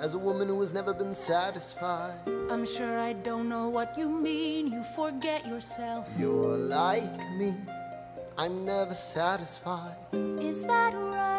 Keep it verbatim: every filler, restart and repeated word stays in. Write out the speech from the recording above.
as a woman who has never been satisfied. I'm sure I don't know what you mean. You forget yourself. You're like me, I'm never satisfied. Is that right?